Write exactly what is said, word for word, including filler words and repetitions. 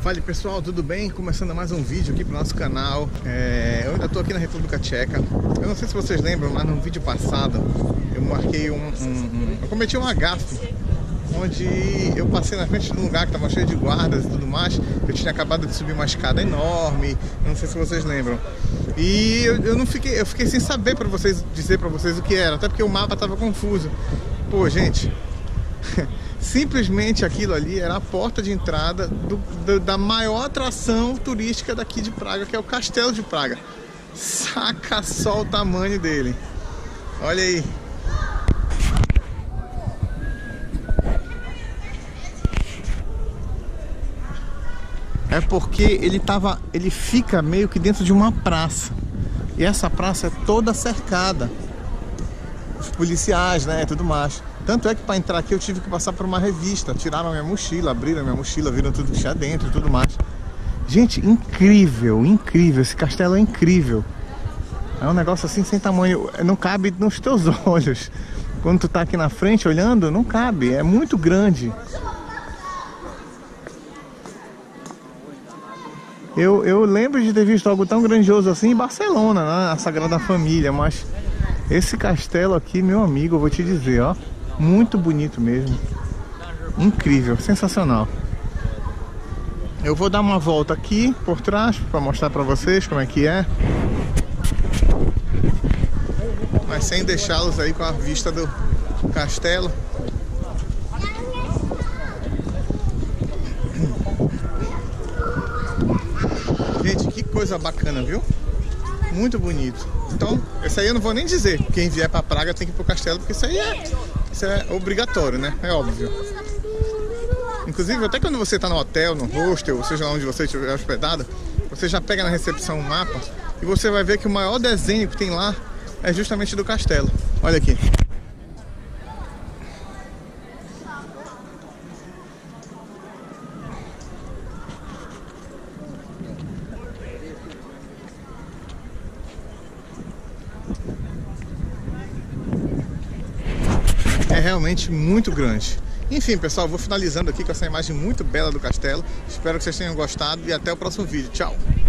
Fala pessoal, tudo bem? Começando mais um vídeo aqui pro nosso canal. é, Eu ainda tô aqui na República Tcheca. Eu não sei se vocês lembram, mas no vídeo passado eu marquei um... um, um eu cometi um gafe, onde eu passei na frente de um lugar que tava cheio de guardas e tudo mais. Eu tinha acabado de subir uma escada enorme, não sei se vocês lembram. E eu, eu não fiquei, eu fiquei sem saber para vocês dizer para vocês o que era, até porque o mapa tava confuso. Pô, gente, simplesmente aquilo ali era a porta de entrada do, do, da maior atração turística daqui de Praga, que é o Castelo de Praga. Saca só o tamanho dele. Olha aí. É porque ele tava, ele fica meio que dentro de uma praça. E essa praça é toda cercada. Os policiais, né, tudo mais. Tanto é que para entrar aqui eu tive que passar por uma revista. Tiraram a minha mochila, abriram a minha mochila, viram tudo que tinha dentro e tudo mais. Gente, incrível, incrível. Esse castelo é incrível. É um negócio assim sem tamanho. Não cabe nos teus olhos. Quando tu tá aqui na frente olhando, não cabe. É muito grande. Eu, eu lembro de ter visto algo tão grandioso assim em Barcelona, né? A Sagrada Família. Mas esse castelo aqui, meu amigo, eu vou te dizer, ó. Muito bonito mesmo. Incrível, sensacional. Eu vou dar uma volta aqui por trás para mostrar para vocês como é que é. Mas sem deixá-los aí com a vista do castelo. Gente, que coisa bacana, viu? Muito bonito. Então, esse aí eu não vou nem dizer. Quem vier para Praga tem que ir pro castelo, porque isso aí é, isso é obrigatório, né? É óbvio. Inclusive, até quando você tá no hotel, no hostel, ou seja lá onde você estiver hospedado, você já pega na recepção um mapa e você vai ver que o maior desenho que tem lá é justamente do castelo. Olha aqui. É realmente muito grande. Enfim, pessoal, vou finalizando aqui com essa imagem muito bela do castelo. Espero que vocês tenham gostado e até o próximo vídeo. Tchau!